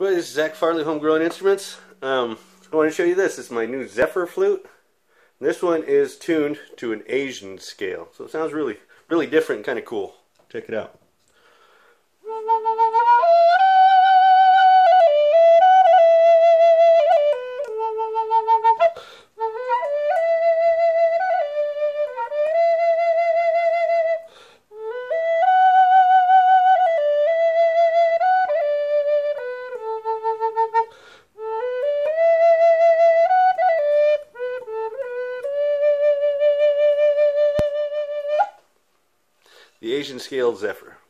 Well, this is Zach Farley, Homegrown Instruments. I want to show you this. This is my new Zephyr flute. This one is tuned to an Asian scale, so it sounds really, really different and kind of cool. Check it out. The Asian scale Zephyr.